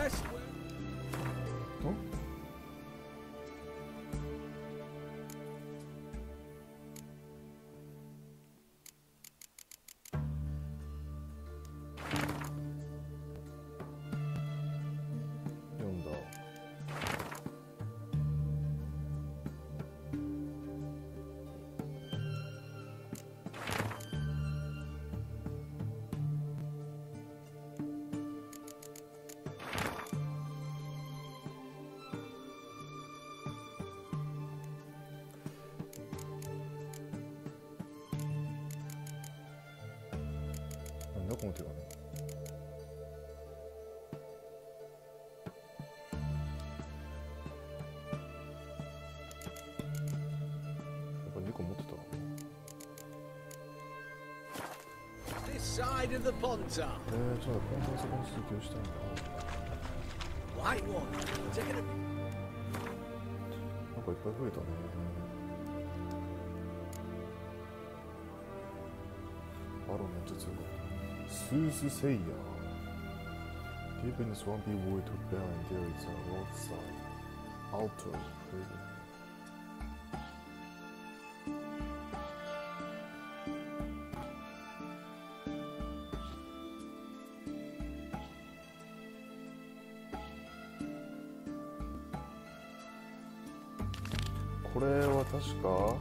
West. 読んだ。なんだこの手紙。2個持ってた。 This side of the Pontar. ちょっと今度はそこに続きをしたいんだ。 White one. Take it. なんかいっぱい増えたね。バロネット2号。スースセイヤー。Deep in the swampy wood to behind there is a roadside altar prison. これは確かこ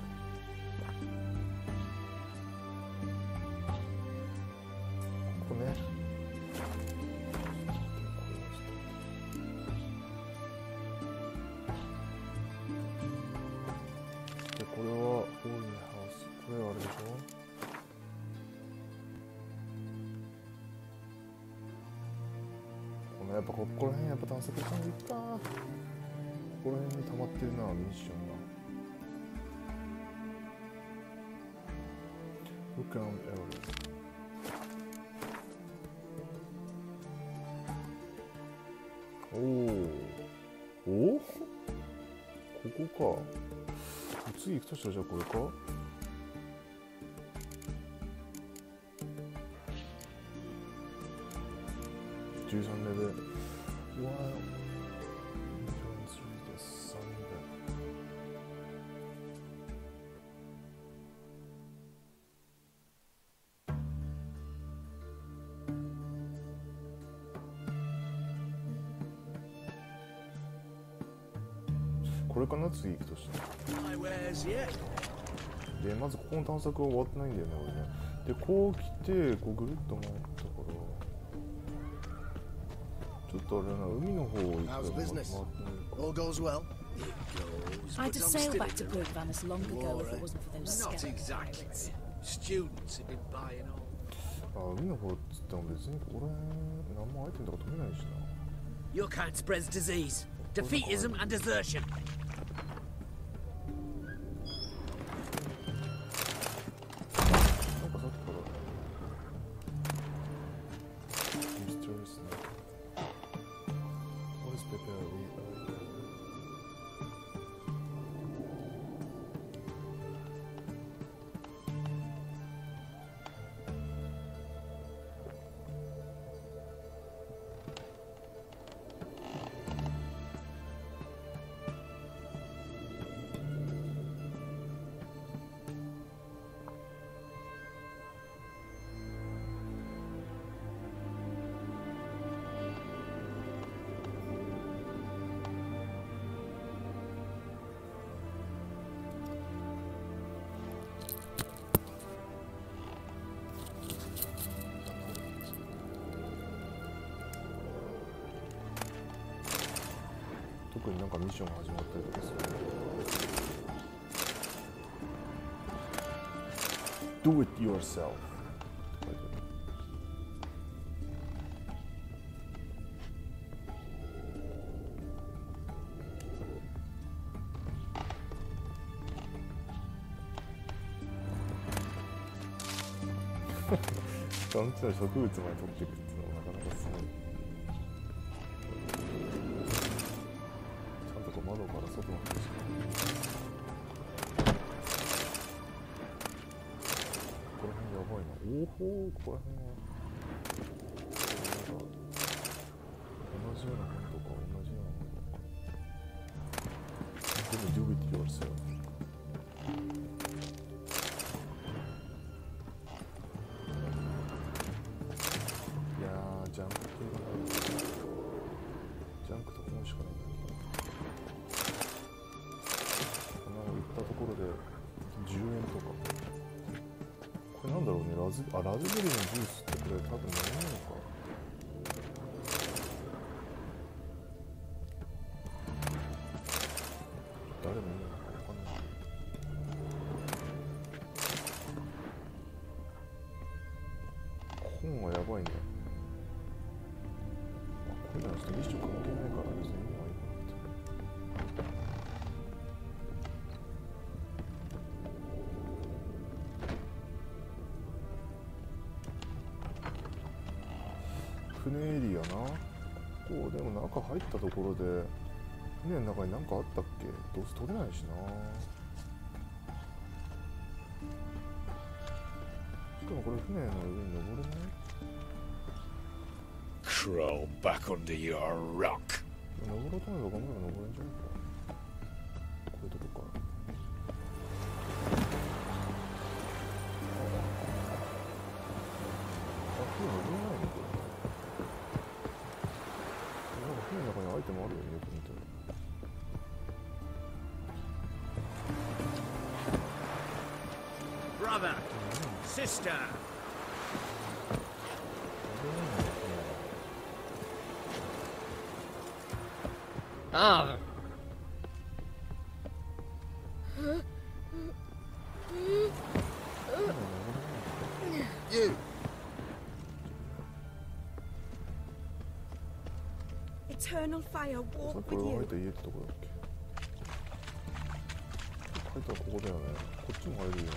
こね。でこれはオールニーハウス。これはあれでしょ。このやっぱここら辺やっぱ探索した方がいいか。ここら辺に溜まってるなミッションが。Look around areas. おお、ここか。次行くとしたらじゃあこれか。13レベル。うわー。これかな次行くとしたら。でまずここの探索は終わってないんだよね俺ね。でこう来てこうぐるっと回ったからちょっとあれな海の方行くから回ってないか。 I'd have sailed back to Bergvanus long ago if it wasn't for those skeletons. Students have been buying all. あ海の方っつっても別にこれ何もアイテムとか取れないしな。 Your kind spreads disease, defeatism and desertion. 特になんかミッションが始まったりとかする。Do it yourself. 人んちの植物まで取っていくっていうのもなかなかすごい。ちゃんとこう窓から外の景色。ここら辺やばいな。おお、ここら辺はなんか同じラズベリーのジュースってこれ多分飲めるのか。誰もいいのか分かんない。本はやばいね。これなんちょっとミッション関係ないから別にいいのはいいかなって。船エリアな。ここでも中入ったところで船の中に何かあったっけ。どうせ取れないしな。しかもこれ船の上に登れない。 Crawl back under your rock. 登ろうと思えば頑張れば登れんじゃんか。こういうとこか。船登れないのこれ。なんか船の中にアイテムあるよね、よく見たら。 Brother, sister. Ah. You! Eternal fire さっ walk き俺 with が入っ you. た家ってとこだっけ。入ったらここだよね。こっちも入るよね。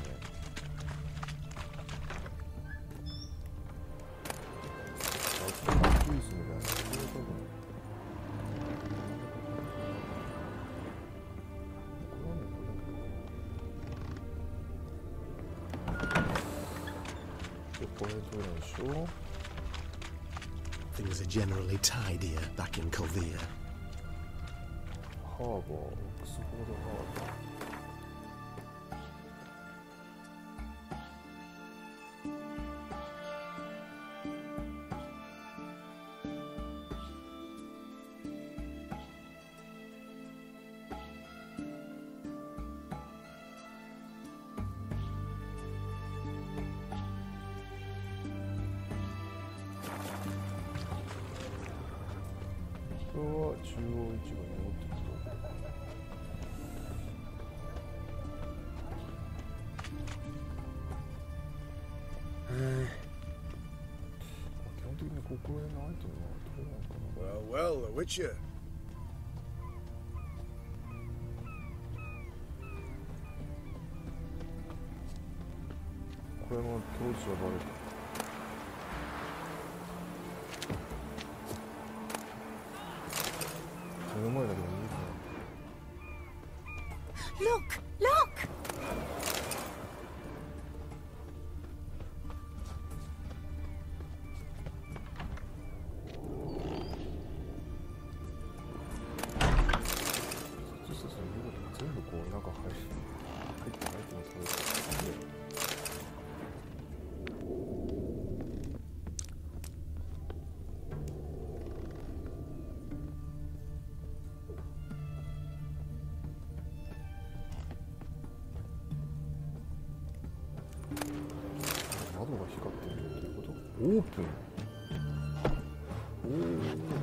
あっちのジュースみたいな。これ多分これトイレでしょ。 Things are generally tidier back in Calvia. ハーバー、オックスフォードハーバー。これは中央市場に戻ってくる。基本的にここへのアイテムは取れないかな。 Well, well, the Witcher. これの当時はバレた。目の前だけど見えてない。 Look! Look! そしてその見事全部こう中入ってますね。窓が光ってるっていうこと？オープン。おお。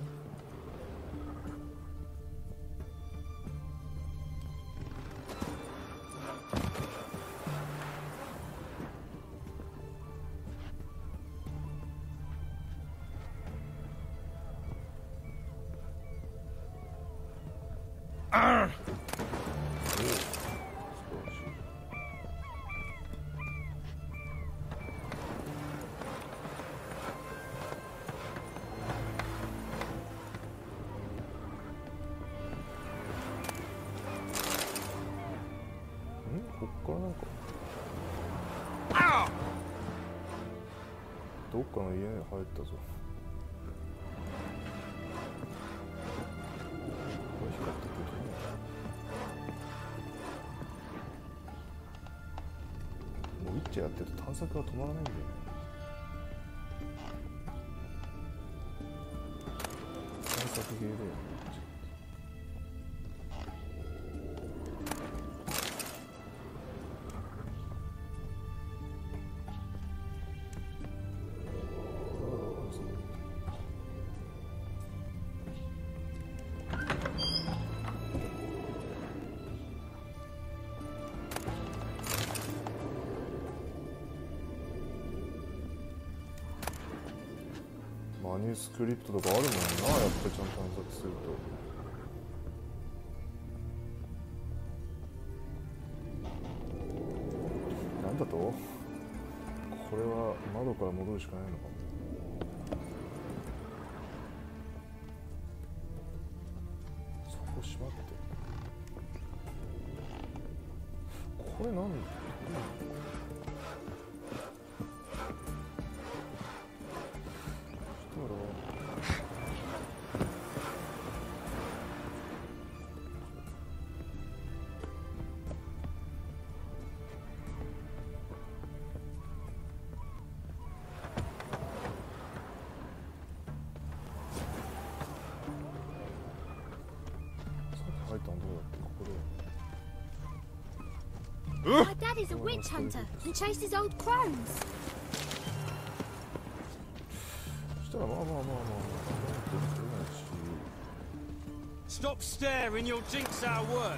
こっからなんかどっかの家に入ったぞ。これ光ってくるね。もうウィッチャーやってると探索が止まらないんだよね。探索ゲーだよね。 マニュースクリプトとかあるもんな、やっぱりちゃんと探索すると。なんだと？これは窓から戻るしかないのかも。そこ閉まって。これなんだ？ My dad is a witch hunter and chases old crones. そしたらまあ。 Stop staring, you'll jinx our work.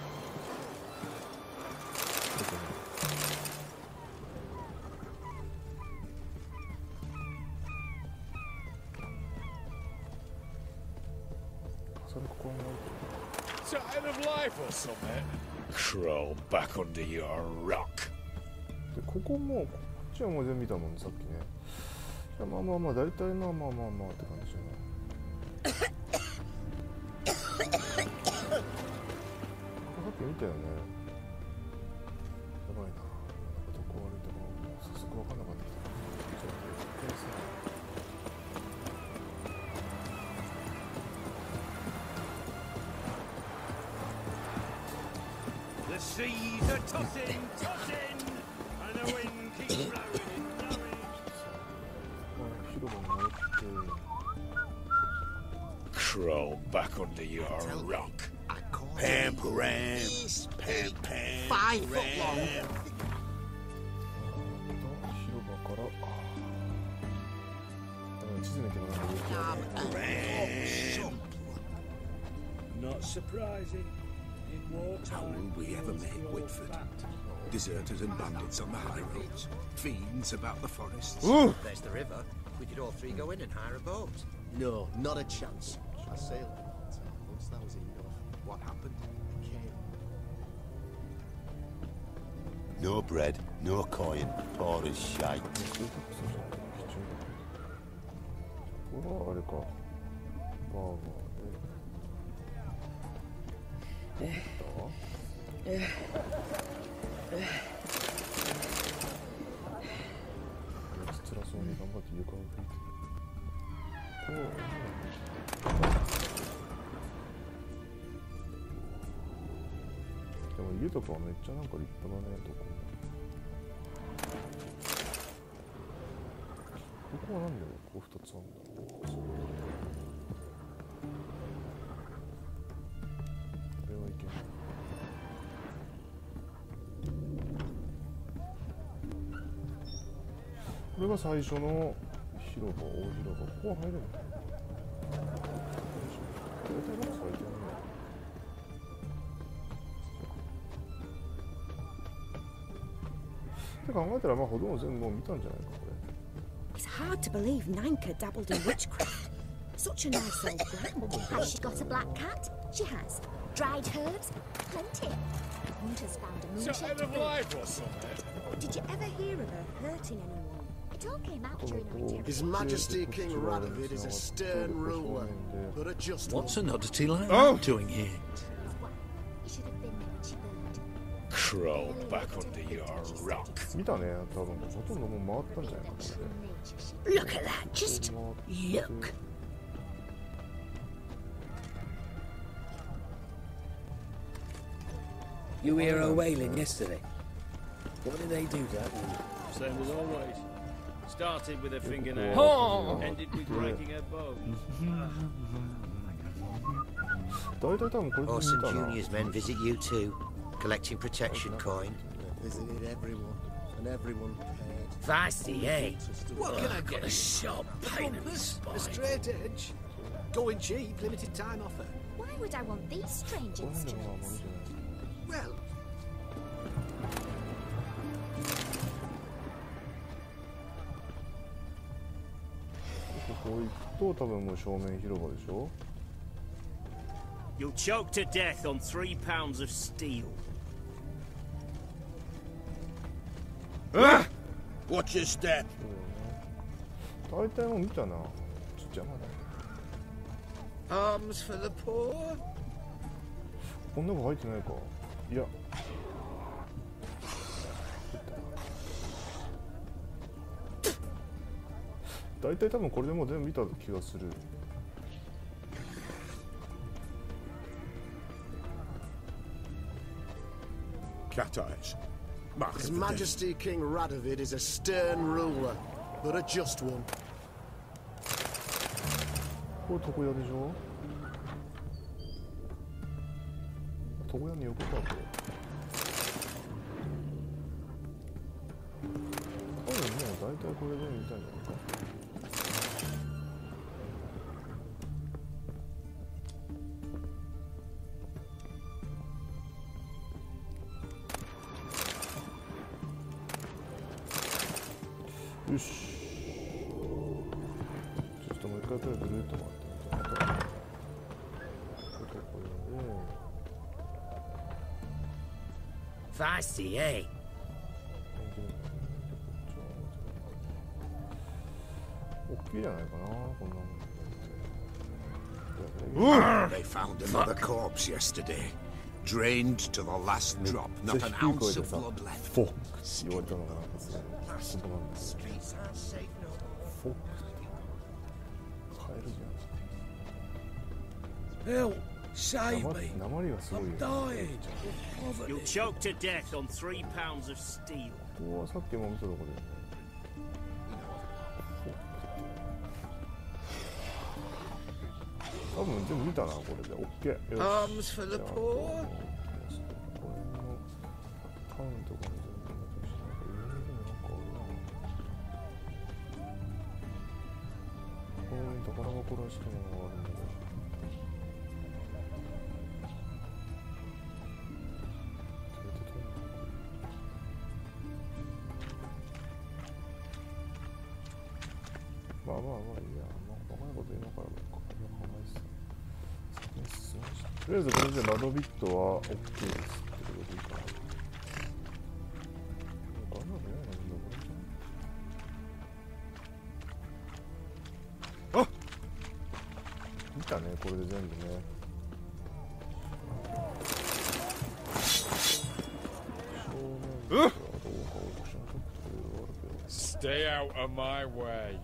それここに Tired of life or something? Crawl back under your rock. でここもこっちはもう全部見たもんねさっきね。じゃあまあ大体まあって感じじゃない。さっき見たよね。やばいな。なんかどこ悪いとかもう早速分かんなかった。ちょっと The seas are tossing, tossing, and the wind keeps blowing, blowing. 広場に戻って。 Crawl back under your rock. Pam-param. Pam-pam. 5 foot long. 広場から地図見てもらう。 Not surprising. How will we ever make Whitford? Deserters and bandits on the high roads, fiends about the forests. There's the river. We could all three go in and hire a boat. No, not a chance. I sailed it. Once that was enough, what happened? Came. No bread, no coin, poor as shite. これはあれか。バーガーで。辛そうに頑張って床を拭いてでも家とかはめっちゃなんか立派だね。ここはなんでこう2つあるんだろう。これはいけない。これが最初の広場、大広場。ここは入れない。って考えたらまあほとんど全部もう見たんじゃないかこれ。 It's hard to believe Nanka dabbled in witchcraft. Such a nice old girl. Has she got a black cat? She has. Dried herbs? Plenty. Hunters found a moonshaped Tired of bird. life or something? Did you ever hear of her hurting anyone? It all came out during her interrogation. His Majesty King Radovid is a stern ruler, but a just one. What's an oddity like that doing here? He should have been there when she burned. Crawl back under your rock. 見たね、多分ほとんどもう回ったんじゃないかこれ。 Look at that, just look. You hear her wailing yesterday? What did they do that? Same as always. Started with a fingernail, Oh. ended with breaking her bone. 大体多分これで Orson 見たな。 Junior's men visit you too, collecting protection coin. Visited everyone, and everyone paid. Feisty, eh? What can I Got a sharp pain in the A spine. straight edge. Going cheap, limited time offer. Why would I want these strange これなんでまあ森 instruments? じゃない。 Well, こここう行くと多分もう正面広場でしょ。 You'll choke to death on 3 pounds of steel. Watch your step. 大体もう見たな。ちょっと邪魔だ。 Arms for the poor? こんなの入ってないか。いや。大体多分これでもう全部見た気がする。 Cat eyes. Mark His of the Majesty King Radovid is a stern ruler, but a just one. これ床屋でしょ。床屋に横かこれ。多分もう大体これで見たんじゃないか。 よし。ちょっともう一回くらいぐるっと回ってみて、また。これで。 Feisty, eh? 大きいじゃないかな、こんなもん。 They found another corpse yesterday. Drained to the last drop, not an ounce of blood left. フォック言われたのがなんかすごい。そうなんだ。フォック。カエルじゃん。 Help! Save me! 鉛がすごいよ。 Dying! You'll choke to death on 3 pounds of steel. ここはさっきも見たとこで。多分全部見たな、これで。オッケー。 Arms for the poor? これのタウンとかも全部見たし、なんか上にでもなんかあるな。ここに宝箱らしきものがあるんだけど。まあまあまあいいや。まあ、細かいこと今から考えてた。先に進みました。とりあえずこれでラドビットは OK ですってことでいいかな。バナナじゃないのこれじゃん。あっ見たね、これで全部ね。正面とかどうかオークションショップとかいろいろあるけど。 Stay out of my way.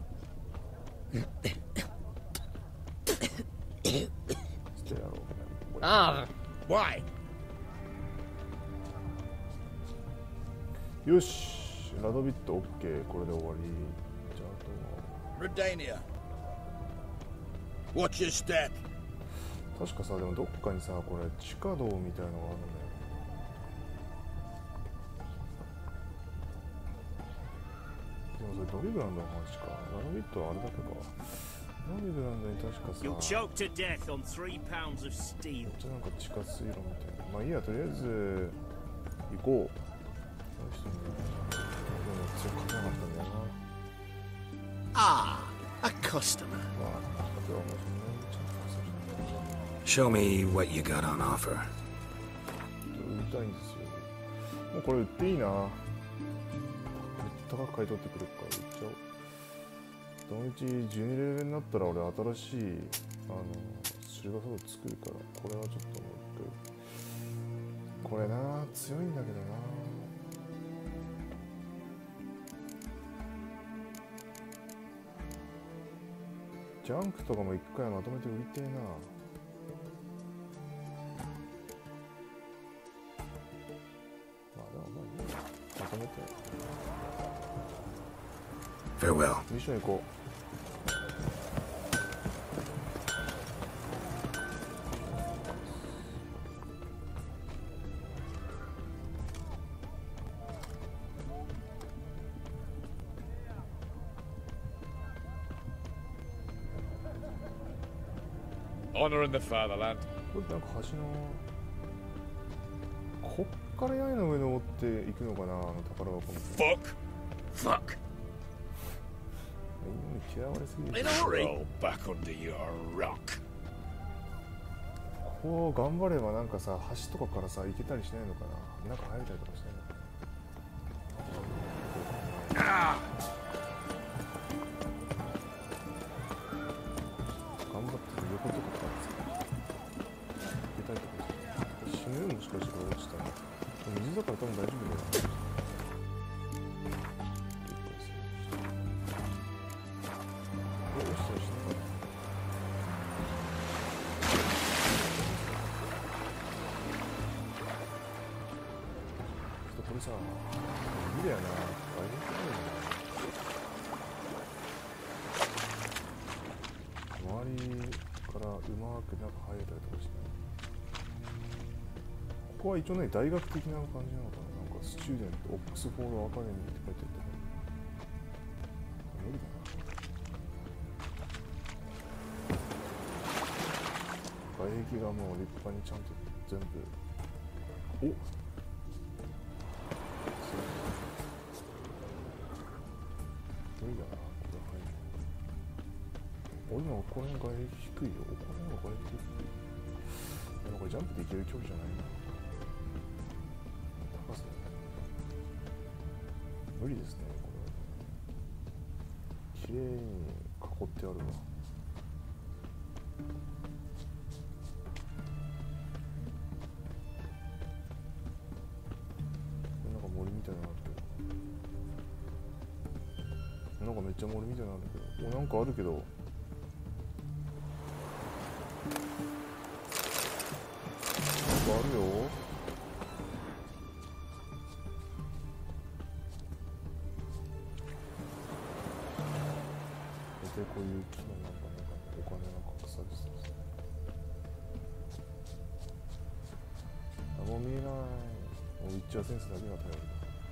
Ah, why? よし、ラドビット OK、これで終わり。じゃああとは Redania. Watch your step. 確かさ、でもどっかにさ、これ地下道みたいのがあるんだよ。でもそれドリグランドの話か。ラドビットはあれだけか。ドリグランドに確かさ、 You'll choke to death on 3 pounds of steel. こっちなんか地下水路みたいな。まあいいや、とりあえず行こう。どうしても強く勝てなかったんだよな。 Ah, a customer. まあ、今日はもうそんなにちゃんと稼ぎ Show me what you got on offer. 売りたいんですよ。もうこれ売っていいな。めっちゃ高く買い取ってくれるから売っちゃおう。そのうち12レベルになったら俺新しいシルバーソード作るから、これはちょっともう一回。これな、強いんだけどな。ジャンクとかも一回まとめて売りてえな。まあでもまあいいや、まとめて。 Farewell. ミッション行こう。 Honor in the fatherland. これなんか橋のこっから屋根の上登っていくのかな、宝箱みたいな。 Fuck! みん嫌われすぎる。 In a hurry. Back under your rock. こう頑張ればなんかさ、橋とかからさ行けたりしないのかな。中入れたりとかしないのかな。頑張ってる横とかからさ行けたりとかして死ぬよ。もしかしてこれ落ちたら水だから多分大丈夫だよ。これさ、無理だよな。大変だよな。周りからうまく中入れたりとかして。ここは一応ね、大学的な感じなのかな。なんかスチューデント、オックスフォードアカデミーって書いてあってね。無理だな。外壁がもう立派にちゃんと全部。おっ、無理だな、これ入る。俺今この辺外壁低いよ。この辺が外壁低い。でもこれジャンプでいける距離じゃないな。高さだね。無理ですね、これ。綺麗に囲ってあるわ。なんか森みたいなのあるけど。なんかめっちゃ森みたいなのあるけど。お、なんかあるけど。なんかあるよ。大体こういう木のなんかお金が隠されてたんですね。あ、もう見えない。もうウィッチャーセンスだけが頼りだ。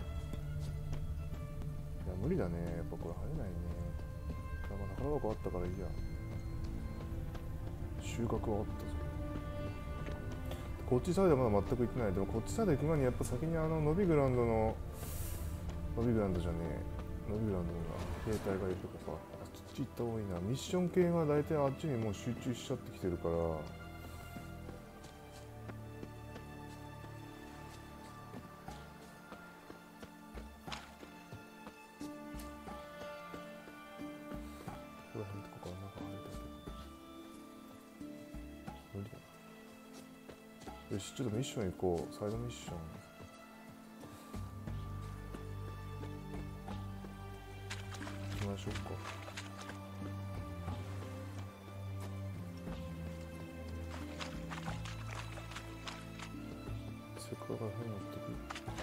いや無理だね。やっぱこれ入れないね。宝箱あったからいいや。収穫はあったぞ。こっちサイドはまだ全く行ってない。でもこっちサイド行く前にやっぱ先にノビグランドのノビグランドじゃねえ。ノビグランドが兵隊がいるとかさ。あっち行った方がいいな。ミッション系が大体あっちにもう集中しちゃってきてるから。この辺とかから中入れたけど無理だな。よし、ちょっとミッション行こう。サイドミッション行きましょうか。せっかくから変に持ってくる。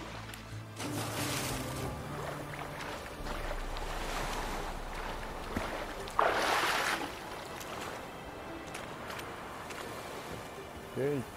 えい。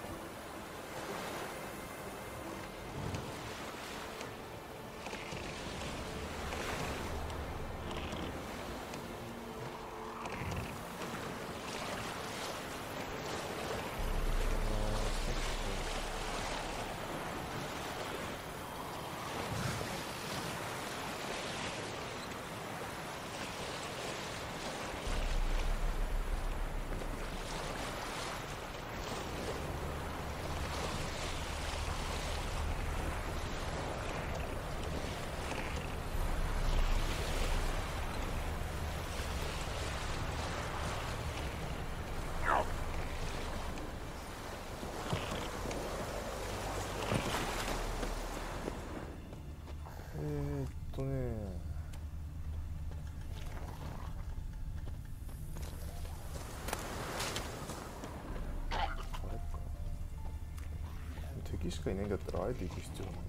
敵しかいないんだったらあえて行く必要ないんだ。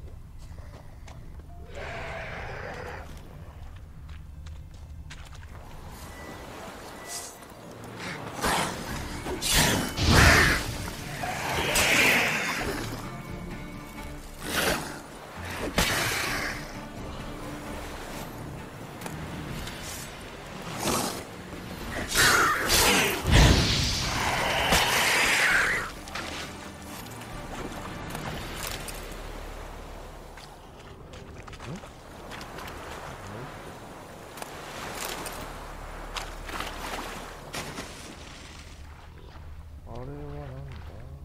あれはなんだ。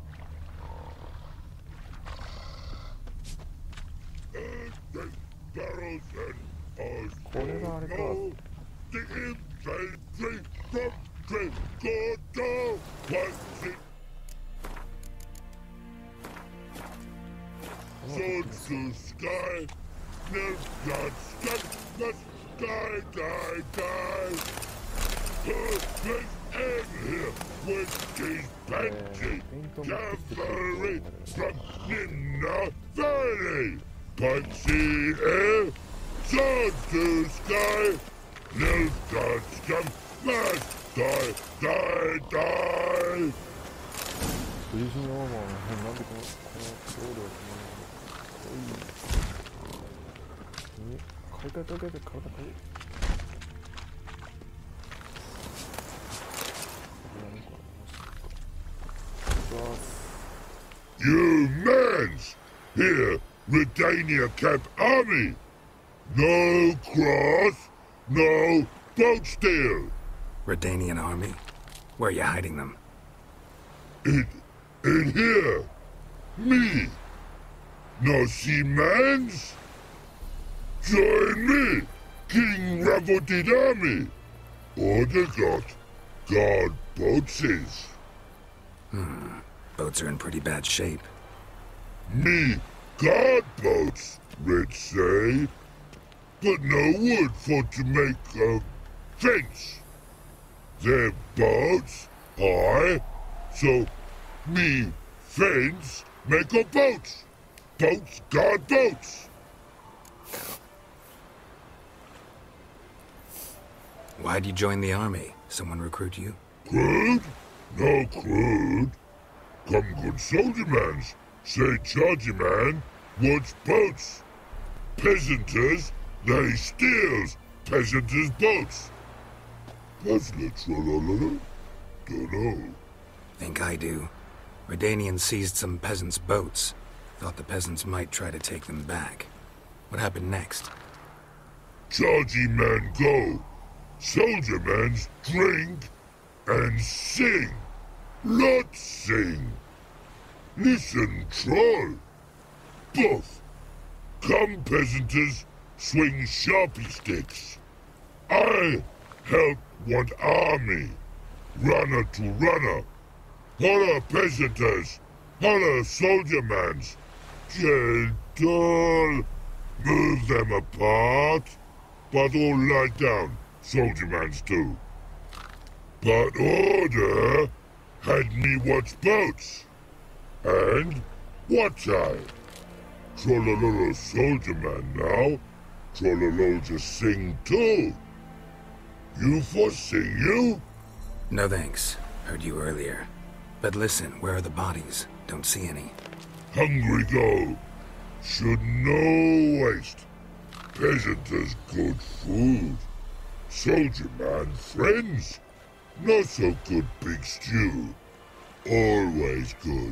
これがあれか。 Swords to sky, no blood stuck the sky, die. Purpose end here with these banshee cavalry from Ninna Valley. Punchy air, swords to sky, no blood stuck, must die. ブリジンのままなんでこのロールを買い替えただけで体買う。 You mans! Here, Redania Camp Army! No cross, no boat steal! Redanian army? Where are you hiding them? In here! Me! No see mans? Join me, King Ravodid Army! Order got guard boatses. Boats are in pretty bad shape. Me guard boats, Red say. But no wood for to make a fence. Their boats high, so me fence make a boats. Boats guard boats. Why'd you join the army? Someone recruit you? Crude? No crude. Come good soldier mans. Say chargy man wants boats. Peasanters, they steals peasanters' boats. Puzzler trollololo? Dunno. Think I do. Redanians seized some peasants' boats. Thought the peasants might try to take them back. What happened next? Chargy man go. Soldier mans drink and sing. Lot sing. Listen, troll. Both. Come, peasanters, swing sharpie sticks. I help one army. Runner to runner. Holla, peasanters. Holla, soldier mans. Gentle. Move them apart. But all lie down. Soldier mans do. But order had me watch boats. And watch I. Trollololo soldier man now. Trollolo just sing too. You for sing you? No thanks. Heard you earlier. But listen, where are the bodies? Don't see any. Hungry go. Should no waste. Peasanters good food. Soldier man friends. Not so good big stew. Always good.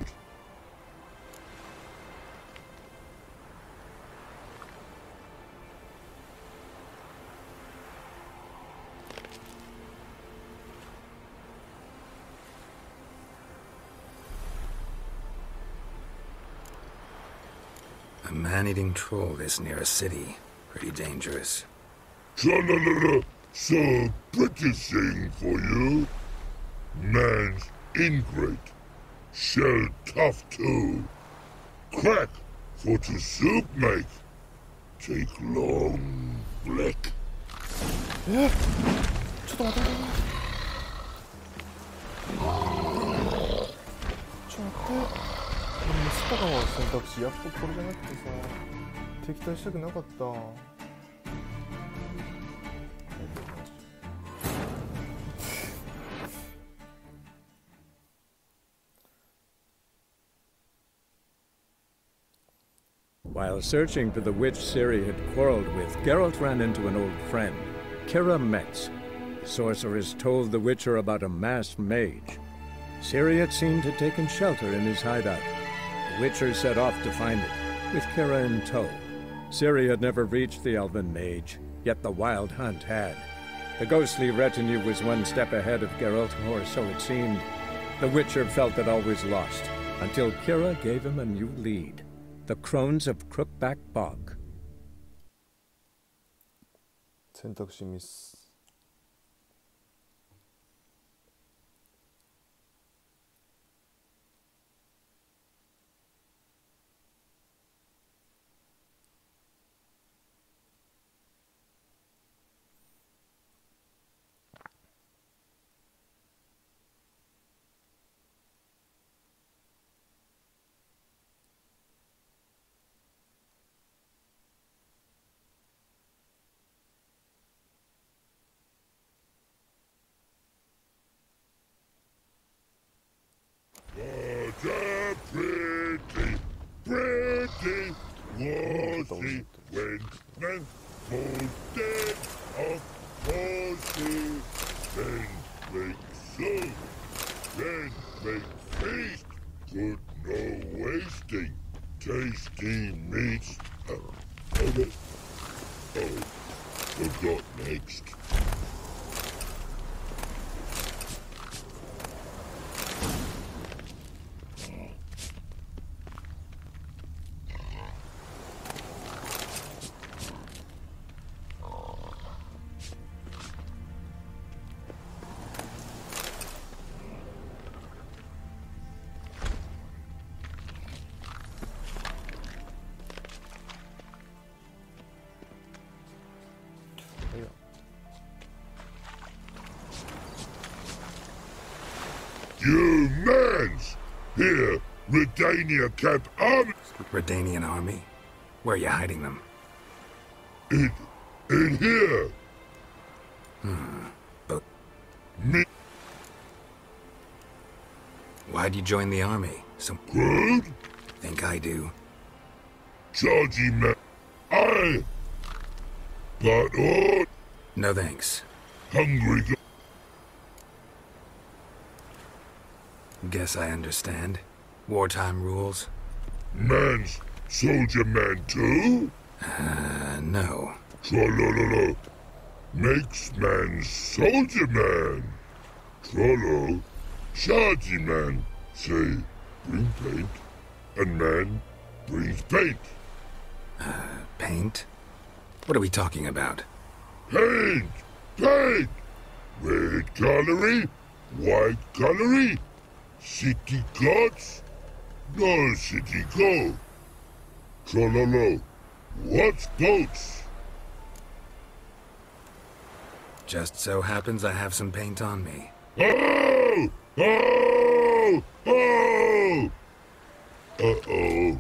A man-eating troll this near a city. Pretty dangerous. Tra-la-la-la. So pretty thing for you. Man's ingrate. Shell tough too. Crack for to soup make. Take long blick. ちょっと待って。ミスったかも選択肢。やっぱこれじゃなくてさ、敵対したくなかった。 While searching for the witch Ciri had quarreled with, Geralt ran into an old friend, Kira Metz. The sorceress told the Witcher about a masked mage. Ciri had seemed to have taken shelter in his hideout. The Witcher set off to find it, with Kira in tow. Ciri had never reached the elven mage, yet the wild hunt had. The ghostly retinue was one step ahead of Geralt, or so it seemed. The Witcher felt it always lost, until Kira gave him a new lead. The Crones of Crookback Bog. 選択肢ミス。 What a pretty, pretty was he when men folded of horses. Then make soup, then make feast. Good no wasting, tasty meats. Oh, forgot next. You mans! Here, Redania Camp Army! Redanian army? Where are you hiding them? In here! But... Me... Why'd you join the army? Some... Good? Think I do. Charging man... But all... No thanks. Hungry... Guess I understand. Wartime rules. Man's soldier man too? No. Trollololo. Makes man soldier man. Trollo. Chargy man. Say, bring paint. And man brings paint. Paint? What are we talking about? Paint! Paint! Red colory, white colory. City gods? No city go. Trollolo. What's boats? Just so happens I have some paint on me. Oh! Oh! Oh! Uh-oh.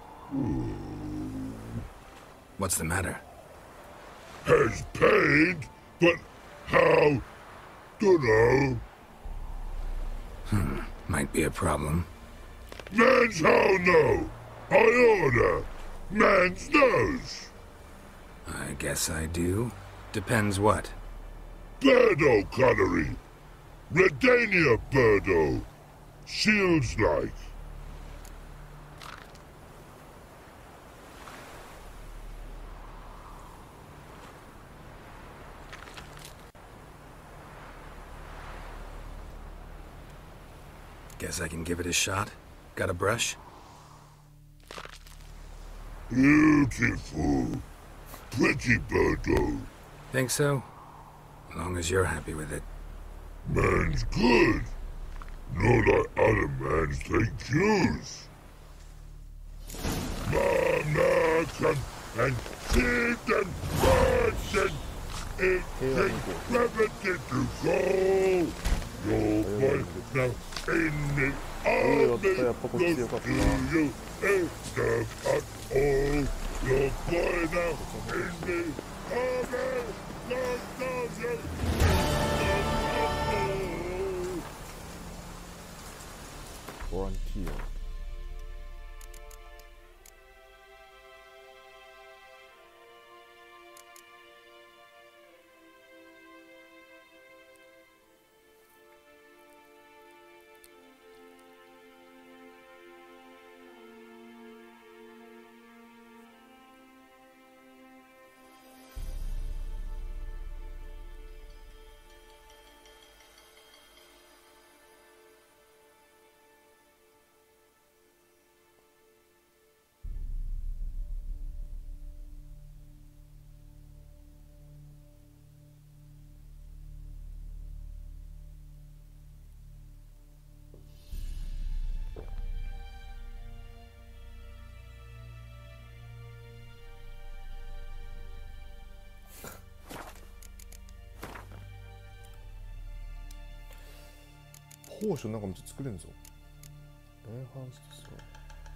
What's the matter? Has paint, but how? Dunno. Might be a problem. Man's how no? I order. Man's knows. I guess I do. Depends what. Birdo colory. Redania Birdo. Shields like. Guess I can give it a shot. Got a brush? Beautiful. Pretty Birdo. Think so? As long as you're happy with it. Man's good. Not like other mans take Jews. Mama come and sit and watch and it takes gravity to go. Your boy now in the army look to you instead of all. Your boy now in the army look to you. Volunteer. 宝書なんかめっちゃ作れんぞ。エンハンストスロー。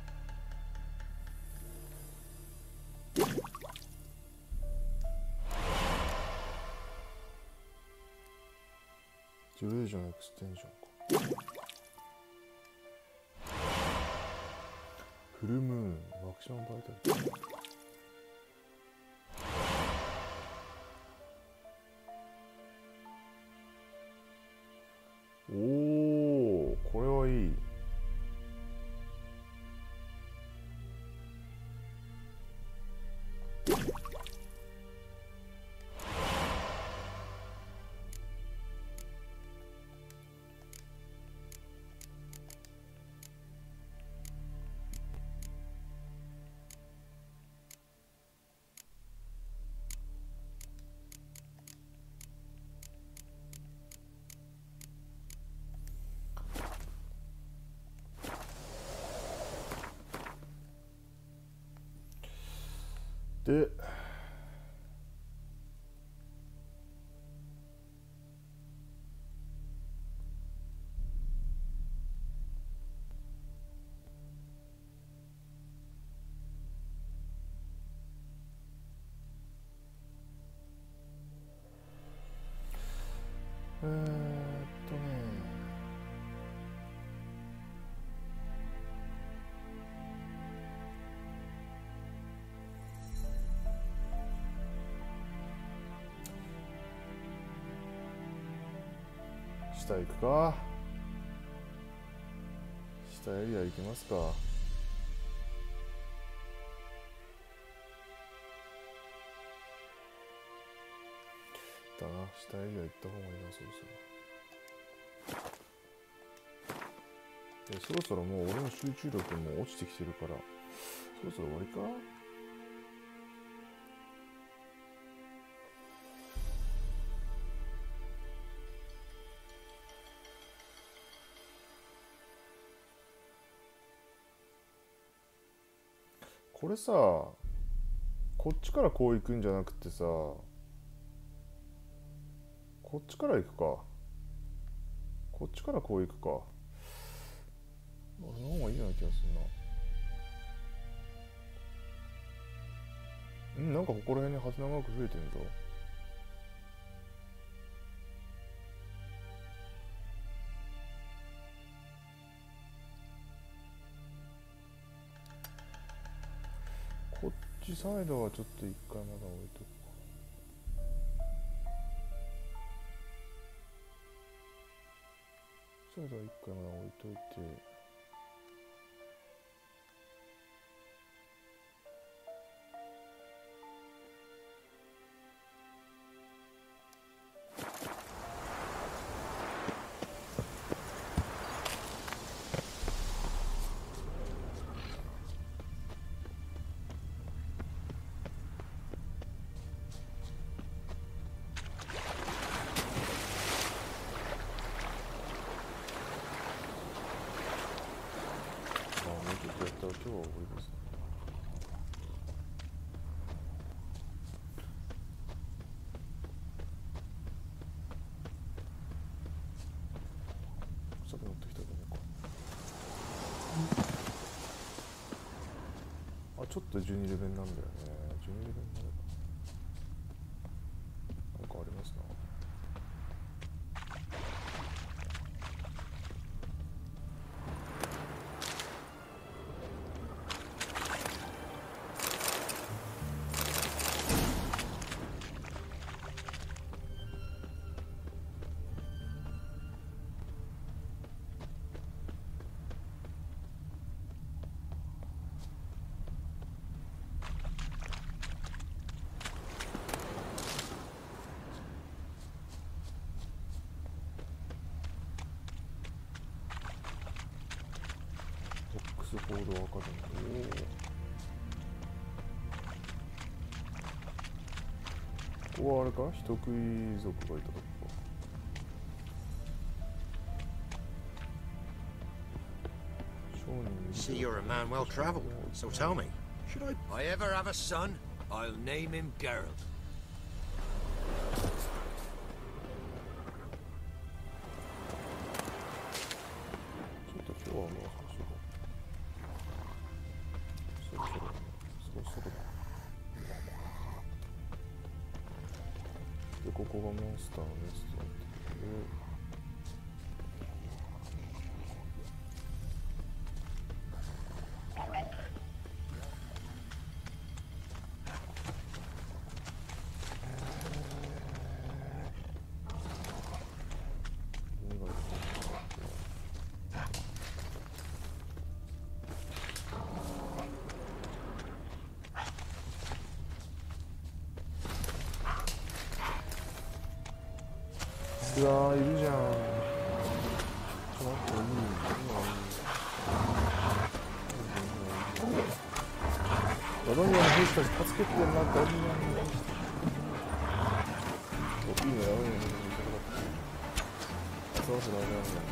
デュレーションエクステンションか。フルムーンマキシマムバイタリティ。おお、これはいい。で、下行くか。下エリア行きますか。だな、下エリア行った方がいいな、そうですね。そろそろもう俺の集中力も落ちてきてるから、そろそろ終わりか。これさ、こっちからこう行くんじゃなくてさ、こっちから行くか。こっちからこう行くか。俺の方がいいような気がするな。なんかここら辺にハテナマーク増えてんぞ。こっちサイドはちょっと一回まだ置いとくか。サイドは一回まだ置いといて。今日は終わりですね。さっき持ってきたと思うか。あ、ちょっと12レベルなんだよね。12レベルになればなんかありますな。フォードアカデミー。ここはあれか、人食い族がいたとこか。 See, you're a man well traveled, so tell me, should I ever have a son, I'll name him Geralt. ここがモンスターのネストだったけど、うわー、いるじゃん。ちょっと待って、いい。ラドニアの兵士たち助けてるな、ラドニアの兵士たち。いいね、ラドニアの兵士たち。そうそう、ラドニアの兵士たち。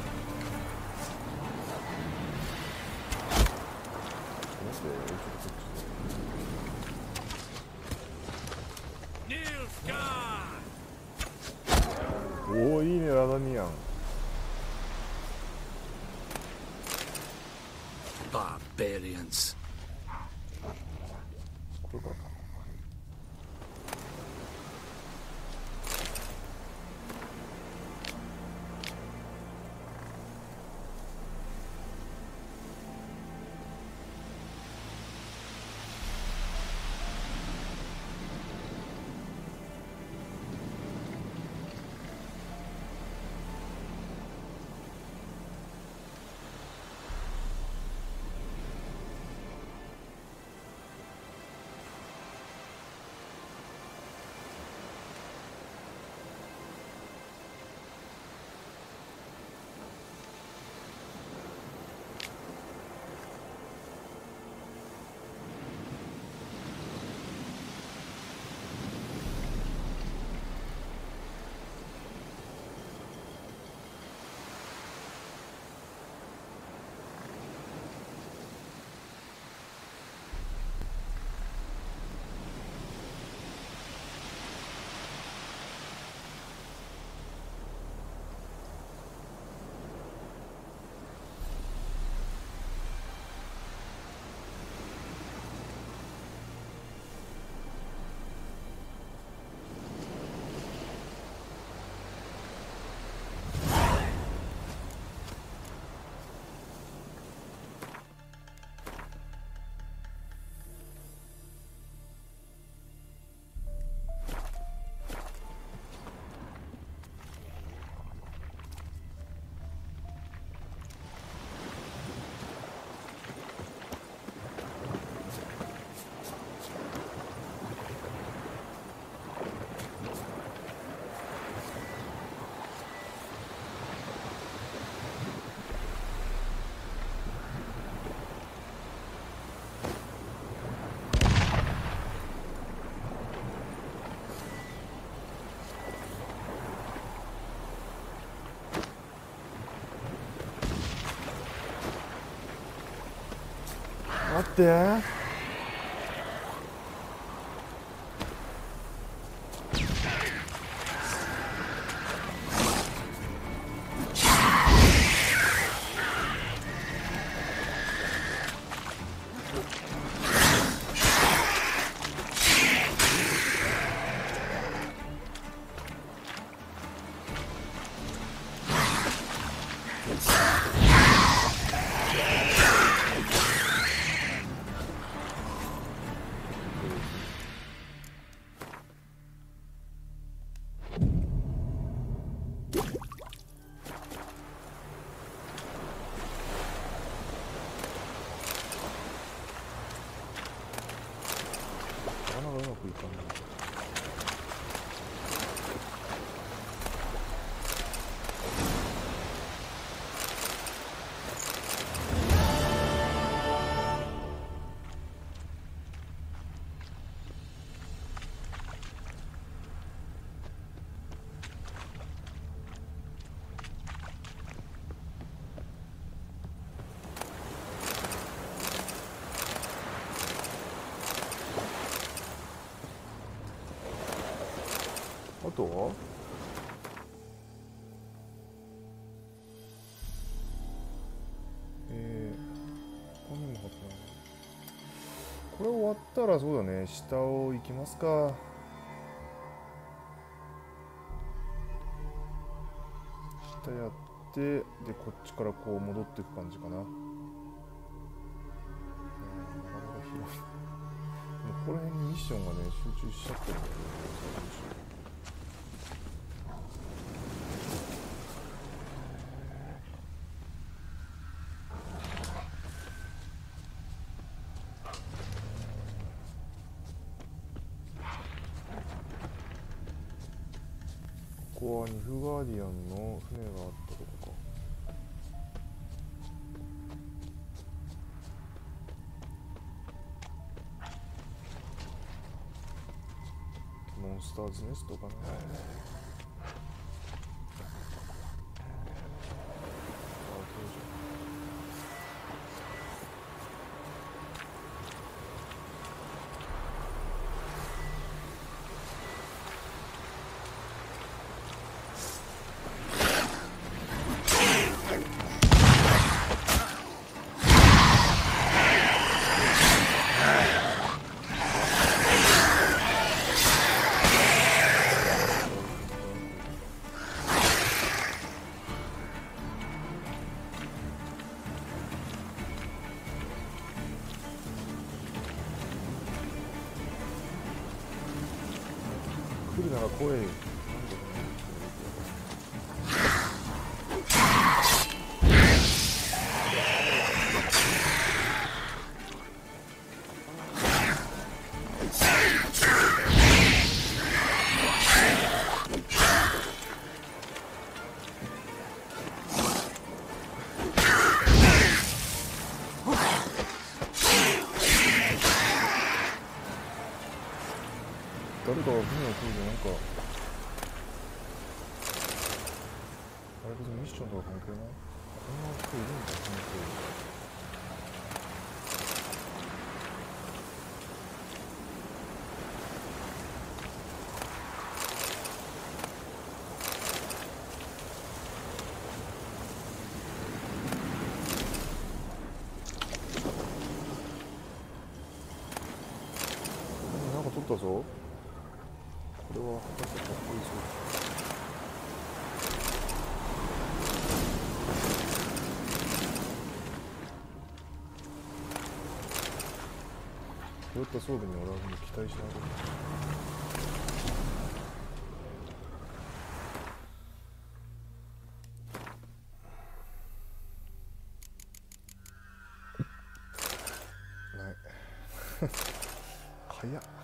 おお、いいね、ラダニアン。 Barbarians. これか。待って。あとはここにも貼ってない。これ終わったらそうだね、下を行きますか。 やってでこっちからこう戻っていく感じかな。なかなか広い。もうここら辺にミッションがね集中しちゃってるんだよね。ここはニフガーディアンの船があったとこか。モンスターズネストかな。来るなら来い。誰かが船を来るでなんかあれ別にミッションとか関係ない？こんな人いるんだ、船って。なんか取ったぞ。これは果たしてかっこいいぞ。こういった装備に俺は期待しないで。ない早っ。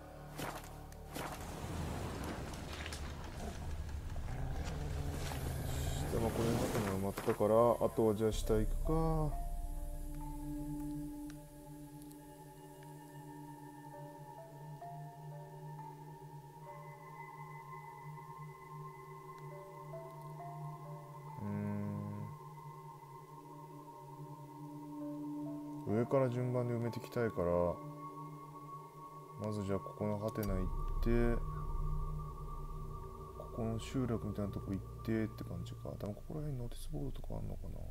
でもこれの中に埋まったから、あとはじゃあ下行くか。上から順番で埋めていきたいから、まずじゃあここのハテナ行って、ここの集落みたいなとこ行ってって感じか。多分ここら辺にノーティスボードとかあんのかな。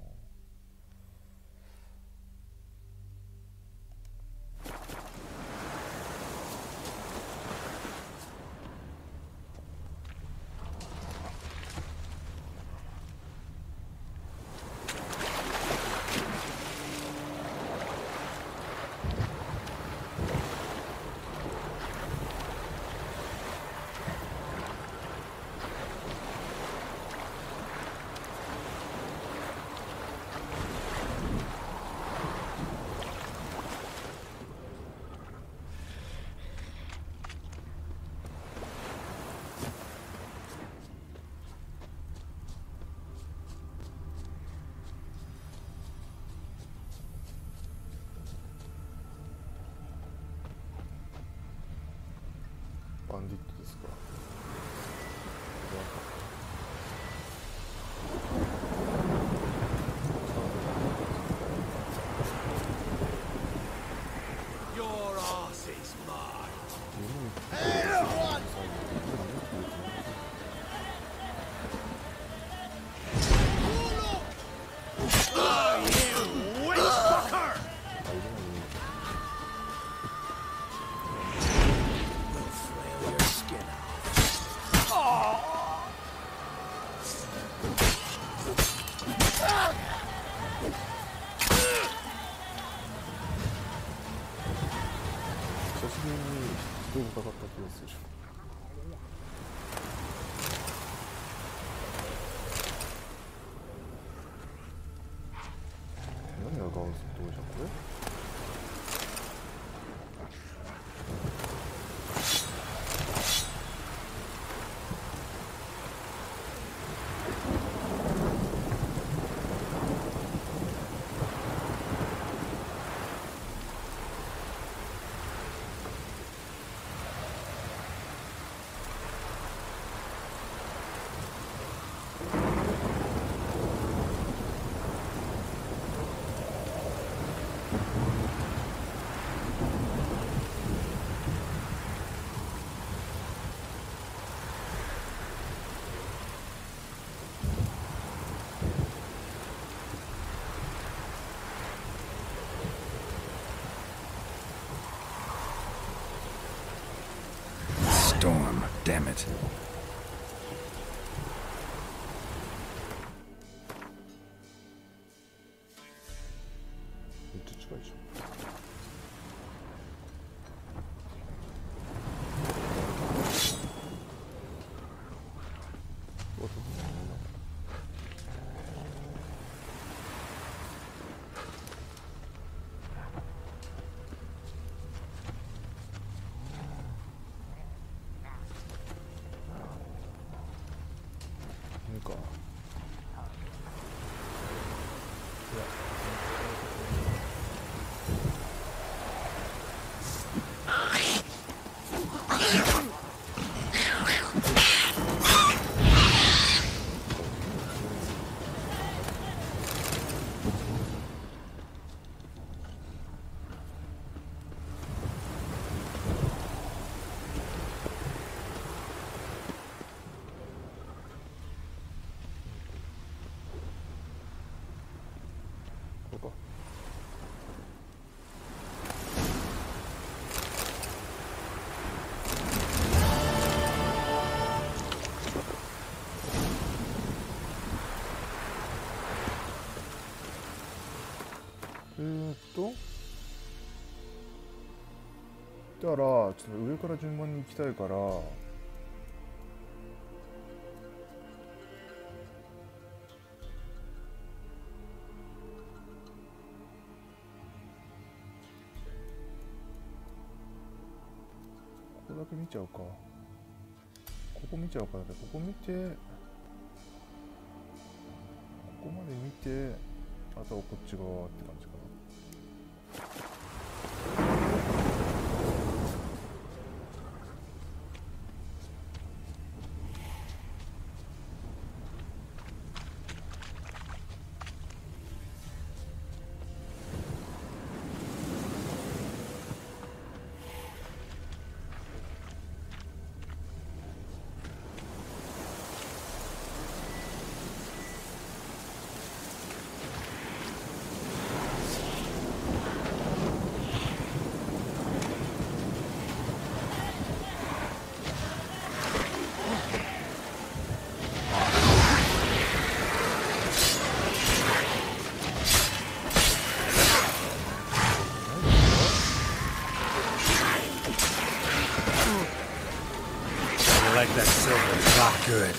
バンディットですか。 Your ass is mine. Everyone! Oh, you witch fucker! We'll flail your skin out. に人がかかった気がする。何がガウンするとこじゃんこれ。 Storm, damn it. めっちゃ近いでしょ。だからちょっと上から順番に行きたいから、ここだけ見ちゃうか。ここ見ちゃうか。だってここ見て、ここまで見て、あとはこっち側って感じかな。 Like that silver. Not good.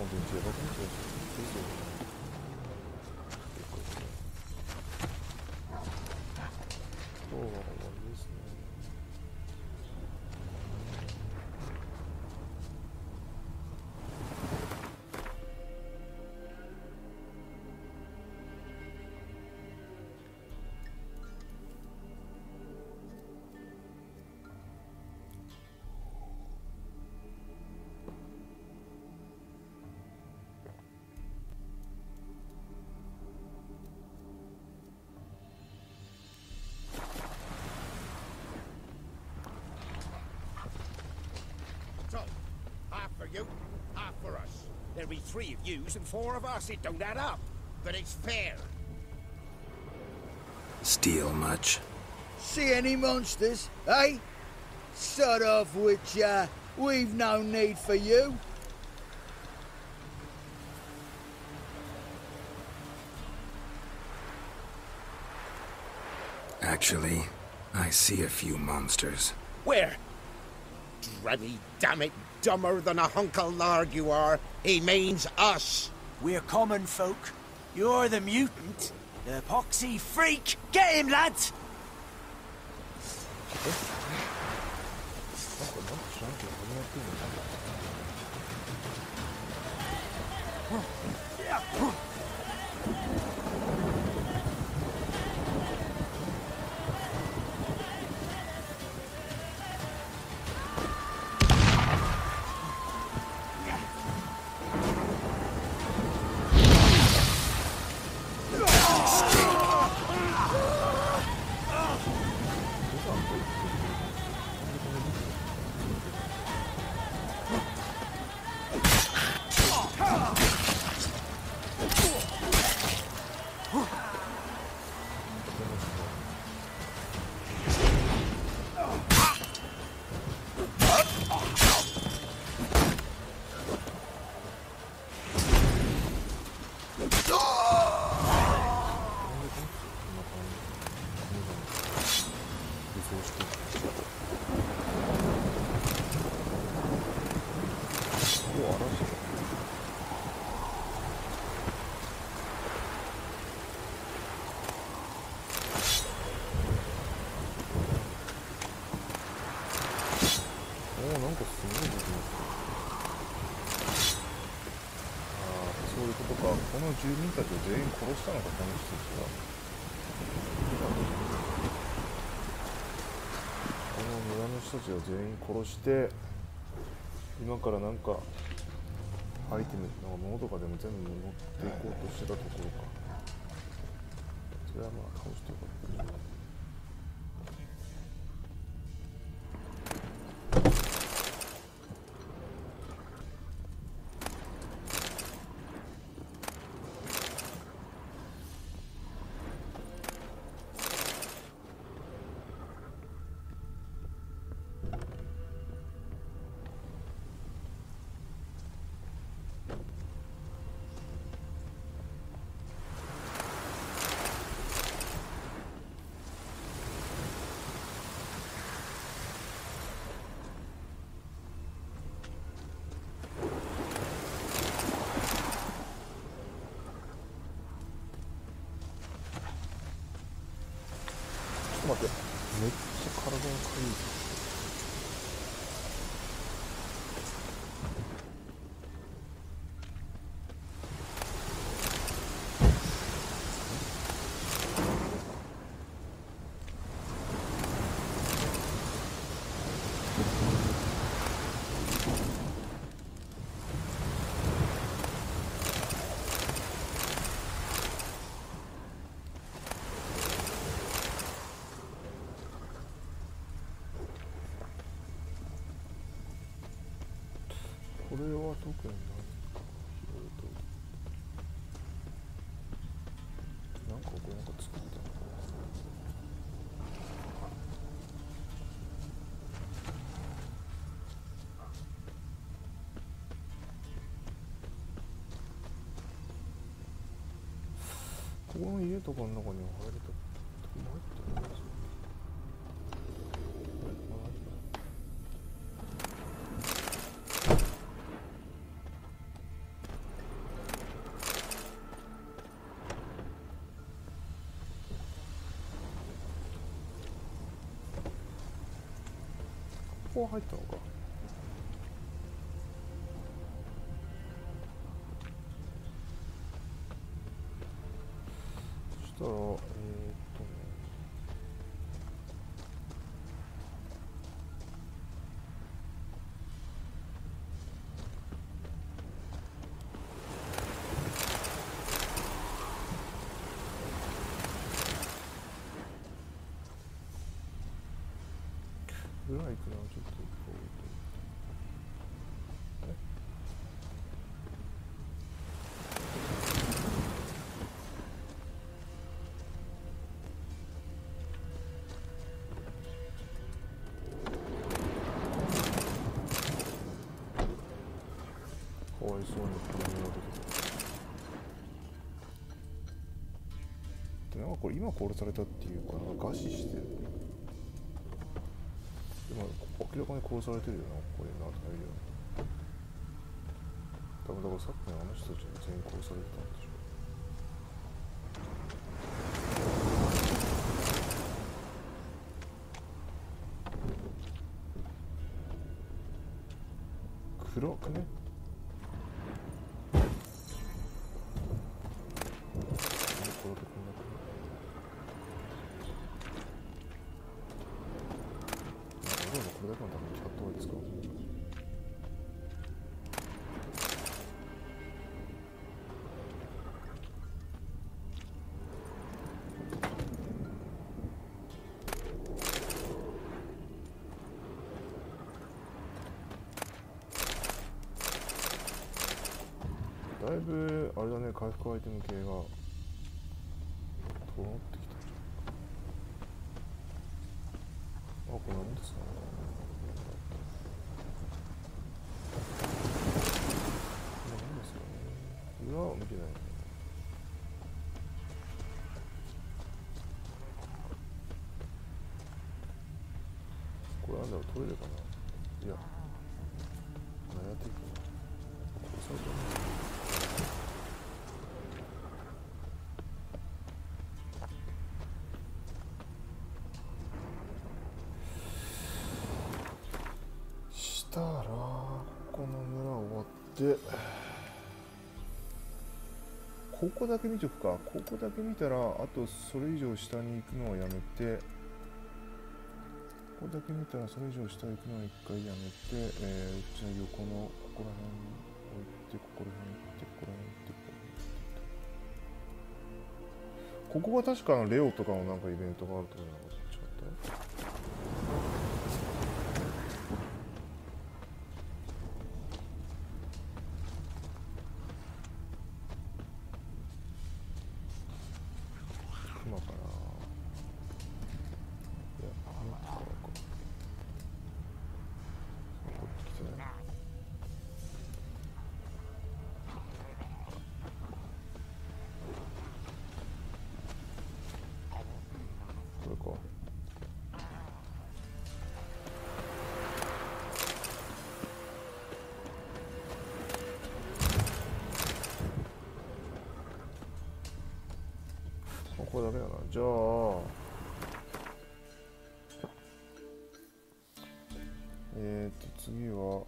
電池やばくなっちゃうし、今日は終わりですね。 So, half for you, half for us. There'll be 3 of yous and 4 of us. It don't add up, but it's fair. Steal much? See any monsters, eh? Sod off, Witcher. We've no need for you. Actually, I see a few monsters. Where? Drammy damn it, dumber than a hunk of larg you are. He means us. We're common folk. You're the mutant. The poxy freak. Get him, lads! この住民たちを全員殺したのか、この人たちは。この村の人たちを全員殺して、今からなんかアイテム、なんか物とかでも全部持っていこうとしてたところか。それはまあ倒してよかった。待って、めっちゃ体が軽い。これは特になんかこれなんか作ったのここの家とかの中には入れたとこも入ってるんですよ。 こは入ったのか。そしたら裏行くのはちょっとかわいそうに子供が出てくる。なんかこれ今殺されたっていうか、なんか餓死してる。でも明らかに殺されてるよな、これな、大量。多分だからさっきのあの人たちに全員殺されてたんでしょ。黒くね。これだけのためにキャットアイ使う。だいぶあれだね、回復アイテム系が整ってきた。あ、これなんですかね。裏を見てないね。これなんだろう、取れるかな。いや、何やっていくの。殺されたね。したらここの村終わってここだけ見とくか。ここだけ見たらあとそれ以上下に行くのはやめて、ここだけ見たらそれ以上下行くのは一回やめて、うちの横のここら辺に置いて、ここら辺に行って、ここら辺に行って、ここが確かレオとかのなんかイベントがあるところなのか違った？今かな。いや、今からか。こっち来てない。これか。これだけだな。じゃあ次は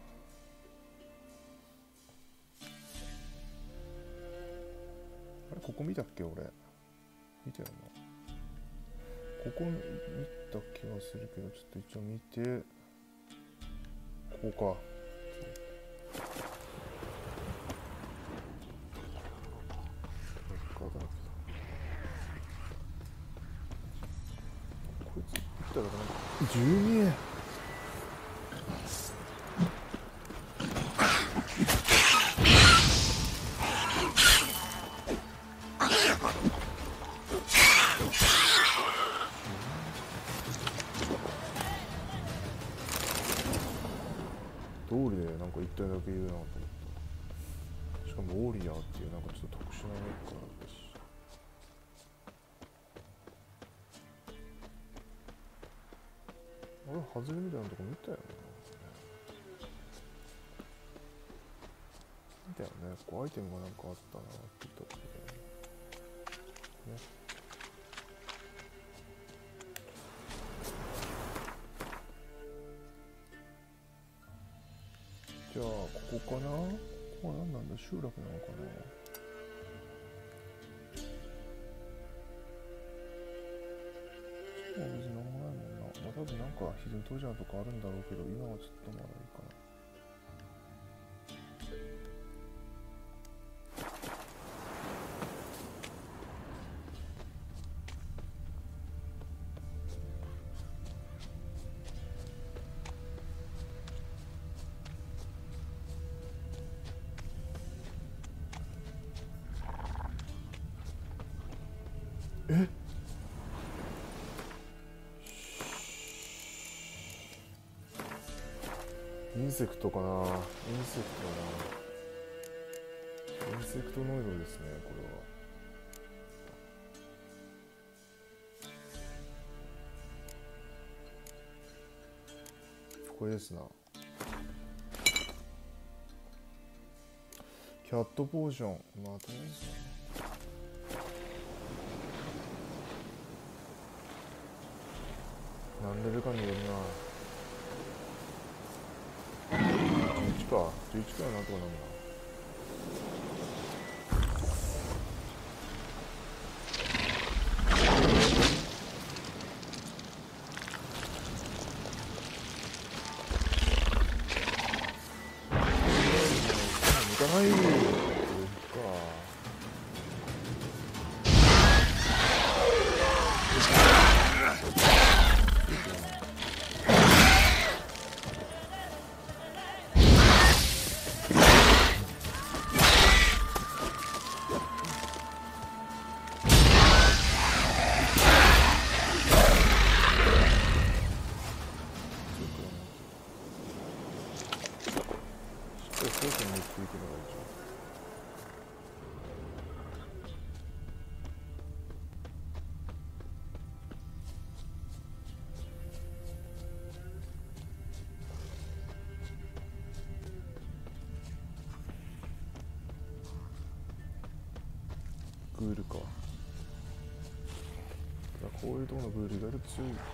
あれ、ここ見たっけ？俺見たよな。ここ見た気がするけど、ちょっと一応見て、ここか。こいついったらなんか12円。通りでなんか一体だけいるなと思った。しかもウォーリアーっていうなんかちょっと特殊なメッカだったし。あれ、外れみたいなとこ見たよね。見たよね。こうアイテムがなんかあったなって言った時ね。 こかな。ここは何なんだ、集落なのかな。別になんもないもんな。まあ、多分なんかヒドゥントジャーとかあるんだろうけど、今はちょっとまだいいかな。え？インセクトかな。インセクトノイドですね、これは。これですな。キャットポーション。まあとりあえず何レベルかによるな。11か。11くらいなんとかなるな。いかないよ。グールか。こういうところのグール意外と強い可能性ある。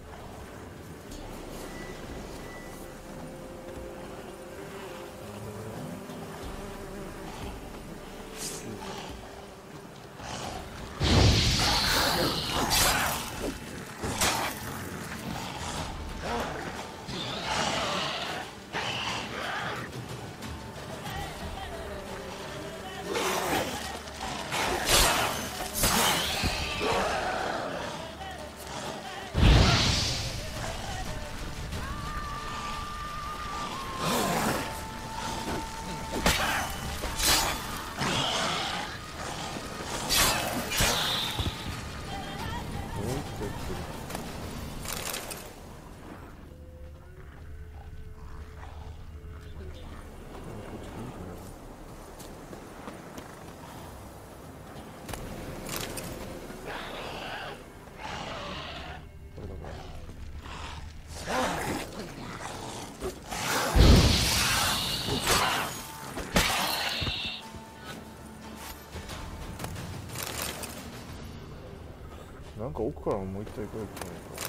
なんか奥からもう一体来るってないか。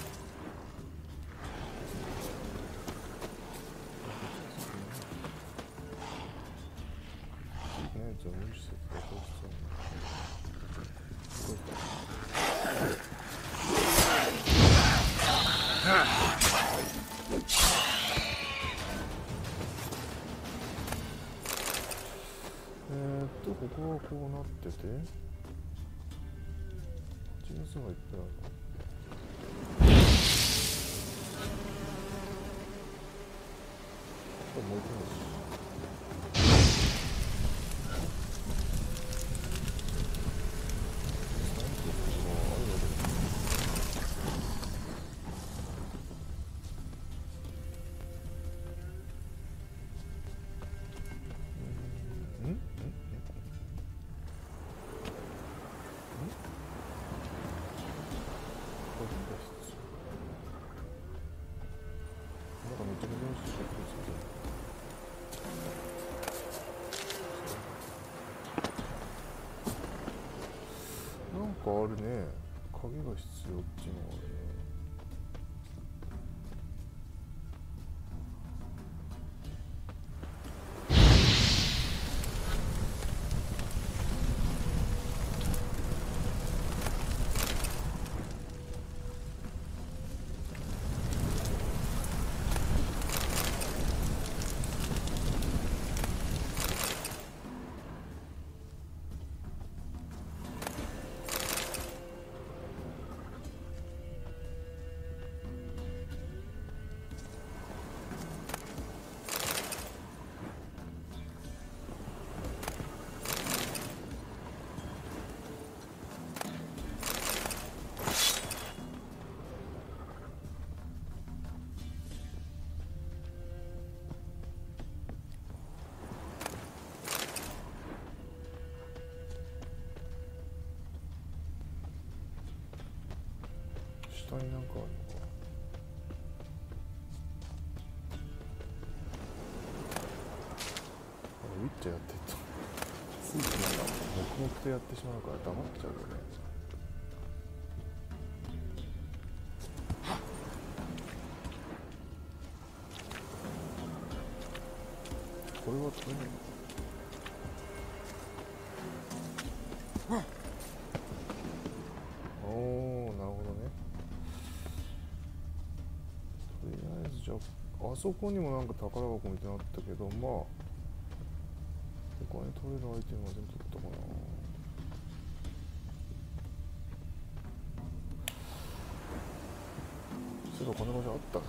いいね、じゃあ無視してこうしちゃうの。ここはこうなってて。蜂の巣がいっぱいある。もう一回。あるね。鍵が必要っていうのがあるね。 下になんかあるのか。ウィッチャーやってるとついなんか黙々とやってしまうから黙っちゃうよね。これは取れないのか。おお、なるほどね。とりあえずじゃあ、あそこにもなんか宝箱みたいなのあったけど、まあ他に取れるアイテムは全部取ったかな。そういえばこんな場所あったな。